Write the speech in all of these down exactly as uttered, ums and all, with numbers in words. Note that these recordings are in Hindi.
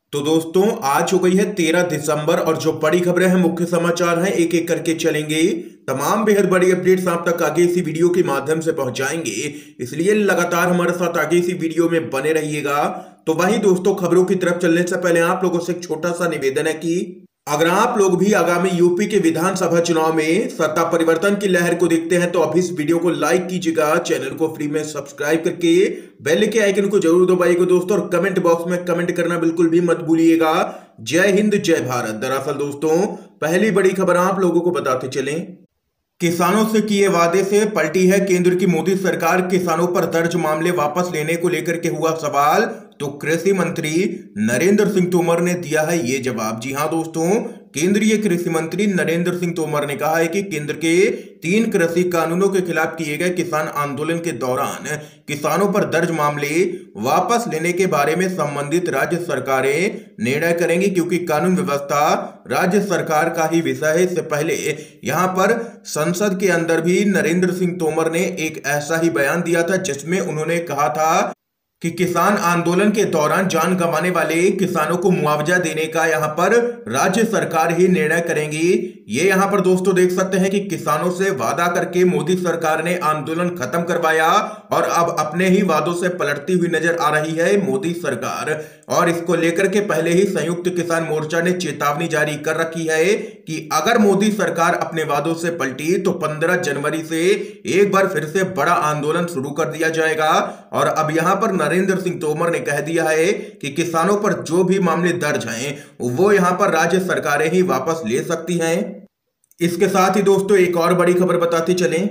तो दोस्तों आज हो गई है तेरह दिसंबर और जो बड़ी खबरें हैं, मुख्य समाचार हैं, एक एक करके चलेंगे। तमाम बेहद बड़ी अपडेट्स आप तक आगे इसी वीडियो के माध्यम से पहुंचाएंगे, इसलिए लगातार हमारे साथ आगे इसी वीडियो में बने रहिएगा। तो वहीं दोस्तों, खबरों की तरफ चलने से पहले आप लोगों से एक छोटा सा निवेदन है कि अगर आप लोग भी आगामी यूपी के विधानसभा चुनाव में सत्ता परिवर्तन की लहर को देखते हैं तो अभी इस वीडियो को लाइक कीजिएगा, चैनल को फ्री में सब्सक्राइब करके बेल के आइकन को जरूर दबाइएगा दोस्तों, और कमेंट बॉक्स में कमेंट करना बिल्कुल भी मत भूलिएगा। जय हिंद जय भारत। दरअसल दोस्तों, पहली बड़ी खबर आप लोगों को बताते चलें, किसानों से किए वादे से पलटी है केंद्र की मोदी सरकार। किसानों पर दर्ज मामले वापस लेने को लेकर के हुआ सवाल, तो कृषि मंत्री नरेंद्र सिंह तोमर ने दिया है ये जवाब। जी हां दोस्तों, केंद्रीय कृषि मंत्री नरेंद्र सिंह तोमर ने कहा है कि केंद्र के तीन कृषि कानूनों के खिलाफ किए गए किसान आंदोलन के दौरान किसानों पर दर्ज मामले वापस लेने के बारे में संबंधित राज्य सरकारें निर्णय करेंगी, क्योंकि कानून व्यवस्था राज्य सरकार का ही विषय है। इससे पहले यहां पर संसद के अंदर भी नरेंद्र सिंह तोमर ने एक ऐसा ही बयान दिया था, जिसमें उन्होंने कहा था कि किसान आंदोलन के दौरान जान गंवाने वाले किसानों को मुआवजा देने का यहां पर राज्य सरकार ही निर्णय करेंगी। ये यहां पर दोस्तों देख सकते हैं कि किसानों से वादा करके मोदी सरकार ने आंदोलन खत्म करवाया और अब अपने ही वादों से पलटती हुई नजर आ रही है मोदी सरकार। और इसको लेकर के पहले ही संयुक्त किसान मोर्चा ने चेतावनी जारी कर रखी है कि अगर मोदी सरकार अपने वादों से पलटी तो पंद्रह जनवरी से एक बार फिर से बड़ा आंदोलन शुरू कर दिया जाएगा। और अब यहां पर नरेंद्र सिंह तोमर ने कह दिया है कि किसानों पर जो भी मामले दर्ज हैं वो यहां पर राज्य सरकारें ही वापस ले सकती हैं। इसके साथ ही दोस्तों, एक और बड़ी खबर बताते चलें,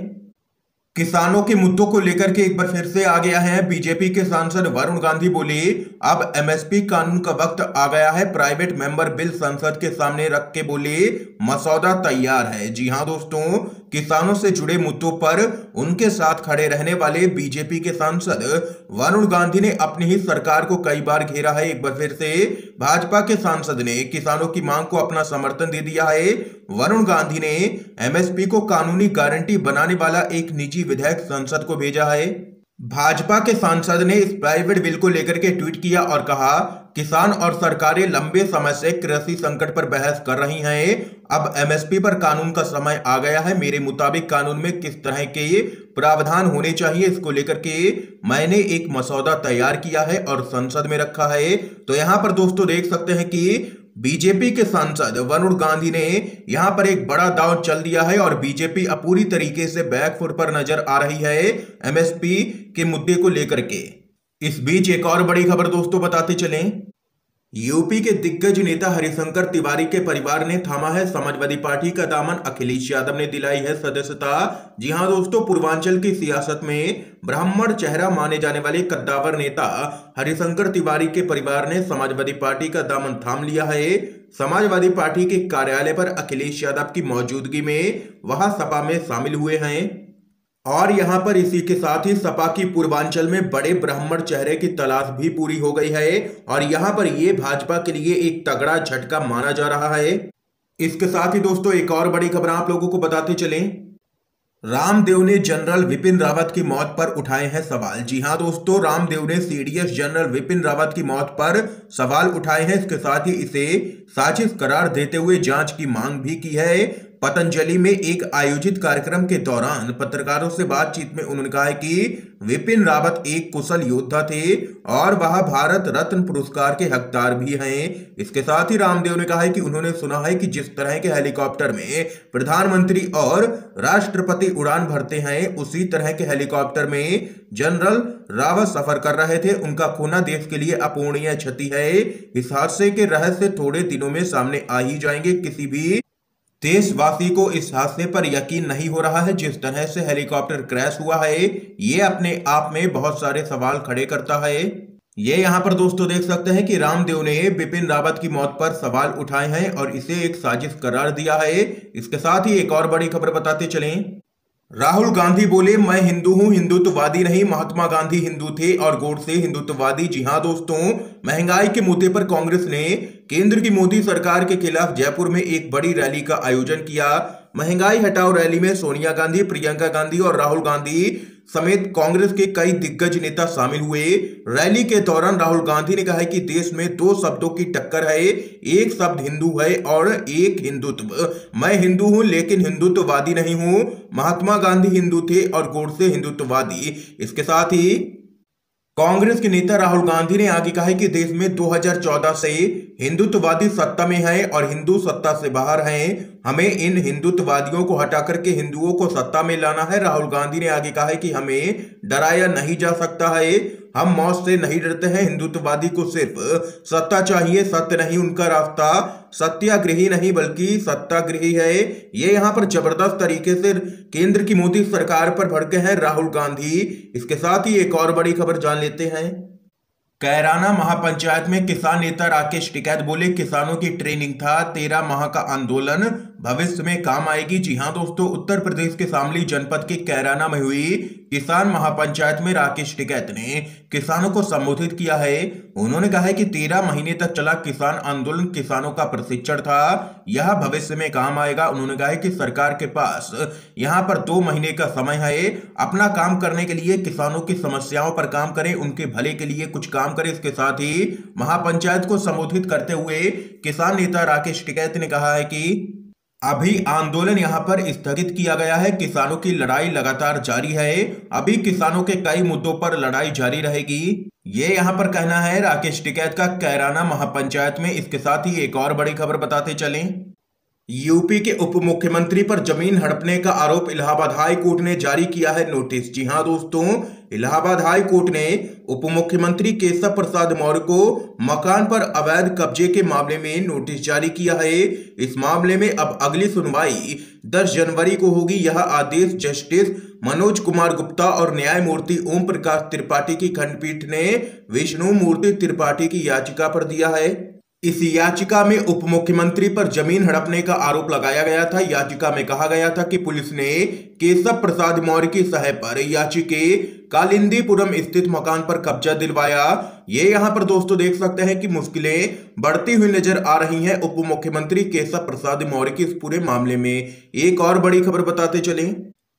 किसानों के मुद्दों को लेकर के एक बार फिर से आ गया है। बीजेपी के सांसद वरुण गांधी बोले, अब एमएसपी कानून का वक्त आ गया है। प्राइवेट मेंबर बिल संसद के सामने रख के बोले, मसौदा तैयार है। जी हां दोस्तों, किसानों से जुड़े मुद्दों पर उनके साथ खड़े रहने वाले बीजेपी के सांसद वरुण गांधी ने अपनी ही सरकार को कई बार घेरा है। एक बार फिर से भाजपा के सांसद ने किसानों की मांग को अपना समर्थन दे दिया है। वरुण गांधी ने एमएसपी को कानूनी गारंटी बनाने वाला एक निजी विधेयक संसद को भेजा है। भाजपा के सांसद ने इस प्राइवेट बिल को लेकर के ट्वीट किया और कहा, किसान और सरकारें लंबे समय से कृषि संकट पर बहस कर रही हैं। अब एमएसपी पर कानून का समय आ गया है। मेरे मुताबिक कानून में किस तरह के प्रावधान होने चाहिए, इसको लेकर के मैंने एक मसौदा तैयार किया है और संसद में रखा है। तो यहां पर दोस्तों देख सकते हैं कि बीजेपी के सांसद वरुण गांधी ने यहां पर एक बड़ा दांव चल दिया है और बीजेपी अब पूरी तरीके से बैकफुट पर नजर आ रही है एमएसपी के मुद्दे को लेकर के। इस बीच एक और बड़ी खबर दोस्तों बताते चलें, यूपी के दिग्गज नेता हरिशंकर तिवारी के परिवार ने थामा है समाजवादी पार्टी का दामन। अखिलेश यादव ने दिलाई है सदस्यता। जी हां दोस्तों, पूर्वांचल की सियासत में ब्राह्मण चेहरा माने जाने वाले कद्दावर नेता हरिशंकर तिवारी के परिवार ने समाजवादी पार्टी का दामन थाम लिया है। समाजवादी पार्टी के कार्यालय पर अखिलेश यादव की मौजूदगी में वहां सपा में शामिल हुए हैं और यहां पर इसी के साथ ही सपा की पूर्वांचल में बड़े ब्राह्मण चेहरे की तलाश भी पूरी हो गई है और यहां पर ये भाजपा के लिए एक तगड़ा झटका माना जा रहा है। इसके साथ ही दोस्तों, एक और बड़ी खबर आप लोगों को बताते चलें, रामदेव ने जनरल विपिन रावत की मौत पर उठाए हैं सवाल। जी हां दोस्तों, रामदेव ने सीडीएस जनरल विपिन रावत की मौत पर सवाल उठाए हैं। इसके साथ ही इसे साजिश करार देते हुए जांच की मांग भी की है। पतंजलि में एक आयोजित कार्यक्रम के दौरान पत्रकारों से बातचीत में उन्होंने कहा है कि विपिन रावत एक कुशल योद्धा थे और वह भारत रत्न पुरस्कार के हकदार भी हैं। इसके साथ ही रामदेव ने कहा है कि उन्होंने सुना है कि जिस तरह के हेलीकॉप्टर में प्रधानमंत्री और राष्ट्रपति उड़ान भरते हैं, उसी तरह के हेलीकॉप्टर में जनरल रावत सफर कर रहे थे। उनका खोना देश के लिए अपूरणीय क्षति है। इस हादसे के रहस्य थोड़े दिनों में सामने आ ही जाएंगे। किसी भी देशवासी को इस हादसे पर यकीन नहीं हो रहा है। जिस तरह से हेलीकॉप्टर क्रैश हुआ है, ये अपने आप में बहुत सारे सवाल खड़े करता है। ये यहाँ पर दोस्तों देख सकते हैं कि रामदेव ने बिपिन रावत की मौत पर सवाल उठाए हैं और इसे एक साजिश करार दिया है। इसके साथ ही एक और बड़ी खबर बताते चलें, राहुल गांधी बोले, मैं हिंदू हूं, हिंदुत्ववादी नहीं। महात्मा गांधी हिंदू थे और गोडसे हिंदुत्ववादी। जी हां दोस्तों, महंगाई के मुद्दे पर कांग्रेस ने केंद्र की मोदी सरकार के खिलाफ जयपुर में एक बड़ी रैली का आयोजन किया। महंगाई हटाओ रैली में सोनिया गांधी, प्रियंका गांधी और राहुल गांधी समेत कांग्रेस के कई दिग्गज नेता शामिल हुए। रैली के दौरान राहुल गांधी ने कहा है कि देश में दो शब्दों की टक्कर है, एक शब्द हिंदू है और एक हिंदुत्व। मैं हिंदू हूं लेकिन हिंदुत्ववादी नहीं हूं। महात्मा गांधी हिंदू थे और गोडसे हिंदुत्ववादी। इसके साथ ही कांग्रेस के नेता राहुल गांधी ने आगे कहा है कि देश में दो हज़ार चौदह से हिंदुत्ववादी सत्ता में है और हिंदू सत्ता से बाहर हैं। हमें इन हिंदुत्ववादियों को हटा करके हिंदुओं को सत्ता में लाना है। राहुल गांधी ने आगे कहा है कि हमें डराया नहीं जा सकता है, हम मौत से नहीं डरते हैं। हिंदुत्ववादी को सिर्फ सत्ता चाहिए, सत्य नहीं। उनका रास्ता सत्याग्रही नहीं बल्कि सत्याग्रही है। ये यहाँ पर जबरदस्त तरीके से केंद्र की मोदी सरकार पर भड़के हैं राहुल गांधी। इसके साथ ही एक और बड़ी खबर जान लेते हैं। कैराना महापंचायत में किसान नेता राकेश टिकैत बोले, किसानों की ट्रेनिंग था, तेरह माह का आंदोलन भविष्य में काम आएगी। जी हां दोस्तों, उत्तर प्रदेश के शामली जनपद के कैराना में हुई किसान महापंचायत में राकेश टिकैत ने किसानों को संबोधित किया है। उन्होंने कहा है कि तेरह महीने तक चला किसान आंदोलन किसानों का प्रशिक्षण था, यह भविष्य में काम आएगा। उन्होंने कहा है कि सरकार के पास यहाँ पर दो महीने का समय है, अपना काम करने के लिए किसानों की समस्याओं पर काम करें, उनके भले के लिए कुछ काम करें। इसके साथ ही महापंचायत को संबोधित करते हुए किसान नेता राकेश टिकैत ने कहा है कि अभी आंदोलन यहां पर स्थगित किया गया है, किसानों की लड़ाई लगातार जारी है, अभी किसानों के कई मुद्दों पर लड़ाई जारी रहेगी। ये यहां पर कहना है राकेश टिकैत का कैराना महापंचायत में। इसके साथ ही एक और बड़ी खबर बताते चलें। यूपी के उप मुख्यमंत्री पर जमीन हड़पने का आरोप, इलाहाबाद हाई कोर्ट ने जारी किया है नोटिस। जी हां दोस्तों, इलाहाबाद हाई कोर्ट ने उप मुख्यमंत्री केशव प्रसाद मौर्य को मकान पर अवैध कब्जे के मामले में नोटिस जारी किया है। इस मामले में अब अगली सुनवाई दस जनवरी को होगी। यह आदेश जस्टिस मनोज कुमार गुप्ता और न्यायमूर्ति ओम प्रकाश त्रिपाठी की खंडपीठ ने विष्णु मूर्ति त्रिपाठी की याचिका पर दिया है। इस याचिका में उप मुख्यमंत्री पर जमीन हड़पने का आरोप लगाया गया था। याचिका में कहा गया था कि पुलिस ने केशव प्रसाद मौर्य की सहाय पर याचिके कालिंदीपुरम स्थित मकान पर कब्जा दिलवाया। ये यहाँ पर दोस्तों देख सकते हैं कि मुश्किलें बढ़ती हुई नजर आ रही हैं उप मुख्यमंत्री केशव प्रसाद मौर्य की इस पूरे मामले में। एक और बड़ी खबर बताते चलें।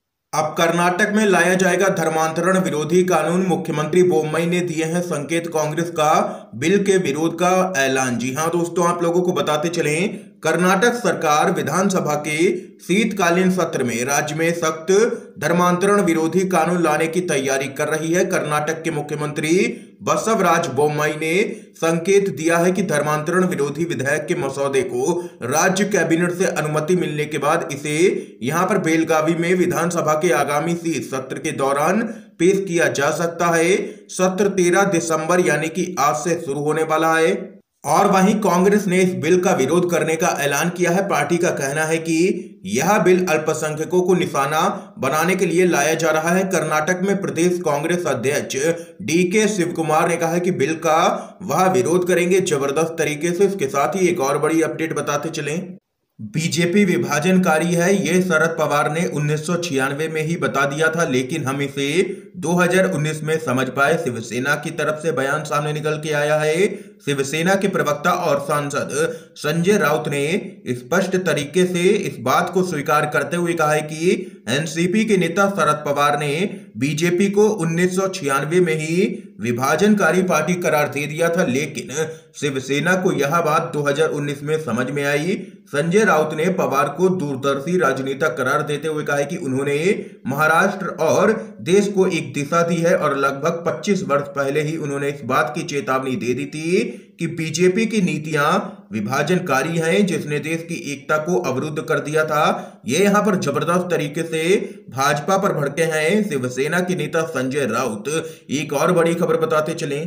अब कर्नाटक में लाया जाएगा धर्मांतरण विरोधी कानून, मुख्यमंत्री बोम्मई ने दिए हैं संकेत। कांग्रेस का बिल के विरोध का ऐलान। जी हां दोस्तों, आप लोगों को बताते चलें, कर्नाटक सरकार विधानसभा के शीतकालीन सत्र में राज्य में सख्त धर्मांतरण विरोधी कानून लाने की तैयारी कर रही है। कर्नाटक के मुख्यमंत्री बसवराज बोम्मई ने संकेत दिया है कि धर्मांतरण विरोधी विधेयक के मसौदे को राज्य कैबिनेट से अनुमति मिलने के बाद इसे यहां पर बेलगावी में विधानसभा के आगामी शीत सत्र के दौरान पेश किया जा सकता है। सत्र तेरह दिसंबर यानी कि आज से शुरू होने वाला है। और वहीं कांग्रेस ने इस बिल का विरोध करने का ऐलान किया है। पार्टी का कहना है कि यह बिल अल्पसंख्यकों को निशाना बनाने के लिए लाया जा रहा है। कर्नाटक में प्रदेश कांग्रेस अध्यक्ष डी के शिव कुमार ने कहा है कि बिल का वह विरोध करेंगे जबरदस्त तरीके से। इसके साथ ही एक और बड़ी अपडेट बताते चलें। बीजेपी विभाजनकारी है, ये शरद पवार ने उन्नीस सौ छियानवे में ही बता दिया था, लेकिन हम इसे दो हज़ार उन्नीस में समझ पाए। शिवसेना की तरफ से बयान सामने निकल के आया है। शिवसेना के प्रवक्ता और सांसद संजय राउत ने स्पष्ट तरीके से इस बात को स्वीकार करते हुए कहा है कि एनसीपी के नेता शरद पवार ने बीजेपी को उन्नीस सौ छियानवे में ही विभाजनकारी पार्टी करार दे दिया था, लेकिन शिवसेना को यह बात दो हज़ार उन्नीस में समझ में आई। संजय राउत ने पवार को दूरदर्शी राजनेता करार देते हुए कहा है कि उन्होंने महाराष्ट्र और देश को एक दिशा दी है और लगभग पच्चीस वर्ष पहले ही उन्होंने इस बात की चेतावनी दे दी थी कि बीजेपी की नीतियां विभाजनकारी हैं, जिसने देश की एकता को अवरुद्ध कर दिया था। ये यहां पर जबरदस्त तरीके से भाजपा पर भड़के हैं शिवसेना के नेता संजय राउत। एक और बड़ी खबर बताते चलें।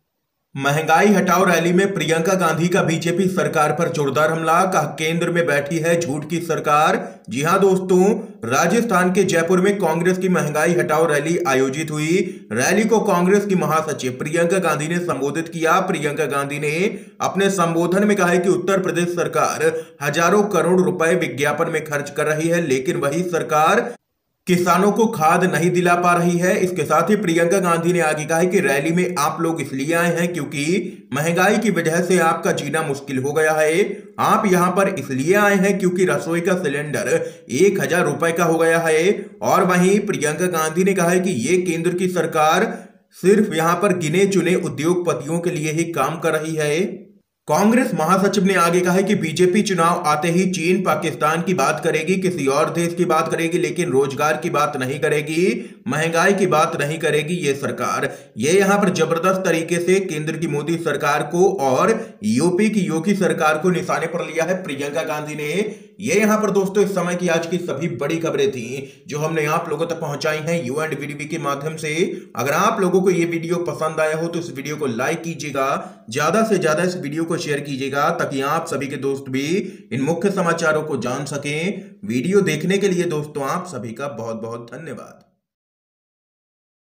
महंगाई हटाओ रैली में प्रियंका गांधी का बीजेपी सरकार पर जोरदार हमला, कहा केंद्र में बैठी है झूठ की सरकार। जी हां दोस्तों, राजस्थान के जयपुर में कांग्रेस की महंगाई हटाओ रैली आयोजित हुई। रैली को कांग्रेस की महासचिव प्रियंका गांधी ने संबोधित किया। प्रियंका गांधी ने अपने संबोधन में कहा है कि उत्तर प्रदेश सरकार हजारों करोड़ रुपए विज्ञापन में खर्च कर रही है, लेकिन वही सरकार किसानों को खाद नहीं दिला पा रही है। इसके साथ ही प्रियंका गांधी ने आगे कहा है कि रैली में आप लोग इसलिए आए हैं क्योंकि महंगाई की वजह से आपका जीना मुश्किल हो गया है। आप यहां पर इसलिए आए हैं क्योंकि रसोई का सिलेंडर एक हजार रुपए का हो गया है। और वहीं प्रियंका गांधी ने कहा है कि ये केंद्र की सरकार सिर्फ यहां पर गिने चुने उद्योगपतियों के लिए ही काम कर रही है। कांग्रेस महासचिव ने आगे कहा है कि बीजेपी चुनाव आते ही चीन पाकिस्तान की बात करेगी, किसी और देश की बात करेगी, लेकिन रोजगार की बात नहीं करेगी, महंगाई की बात नहीं करेगी ये सरकार। ये यहां पर जबरदस्त तरीके से केंद्र की मोदी सरकार को और यूपी की योगी सरकार को निशाने पर लिया है प्रियंका गांधी ने। ये यहां पर दोस्तों इस समय की आज की सभी बड़ी खबरें थी जो हमने आप लोगों तक पहुंचाई हैं यू एंड वीडीवी के माध्यम से। अगर आप लोगों को ये वीडियो पसंद आया हो तो इस वीडियो को लाइक कीजिएगा, ज्यादा से ज्यादा इस वीडियो को शेयर कीजिएगा ताकि आप सभी के दोस्त भी इन मुख्य समाचारों को जान सकें। वीडियो देखने के लिए दोस्तों आप सभी का बहुत बहुत धन्यवाद।